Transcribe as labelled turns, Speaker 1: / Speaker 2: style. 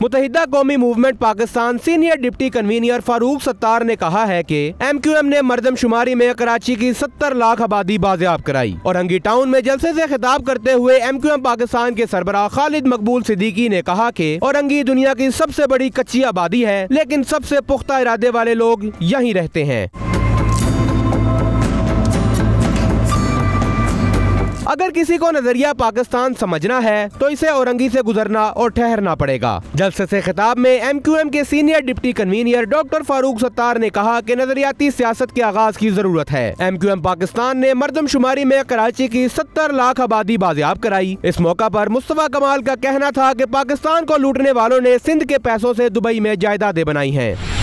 Speaker 1: मुत्तहिदा Qaumi Movement Pakistan senior deputy convener Farooq Sattar ने कहा है कि MQM ने मर्दमशुमारी में कराची की 70 लाख आबादी बाजियाब कराई। औरंगी टाउन में जलसे से खिताब करते हुए MQM पाकिस्तान के सरबराह खालिद मकबूल सिद्दीकी ने कहा कि औरंगी दुनिया की सबसे बड़ी कच्ची आबादी है, लेकिन सबसे पुख्ता इरादे वाले लोग यहीं रहते हैं। अगर किसी को नजरिया पाकिस्तान समझना है तो इसे औरंगी से गुजरना और ठहरना पड़ेगा। जलसे से खिताब में MQM के senior deputy convener doctor Farooq Sattar ने कहा कि नजरियाती सियासत के आगाज की जरूरत है। MQM पाकिस्तान ने मर्दमशुमारी में कराची की 70 लाख आबादी बाजियाब कराई। इस मौका पर मुस्तफा कमाल का कहना था कि पाकिस्तान को लूटने वालों ने सिंध के पैसों से दुबई में जायदादें बनाई हैं।